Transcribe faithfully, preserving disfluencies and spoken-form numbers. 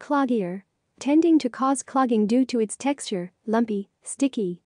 cloggier, tending to cause clogging due to its texture, lumpy, sticky.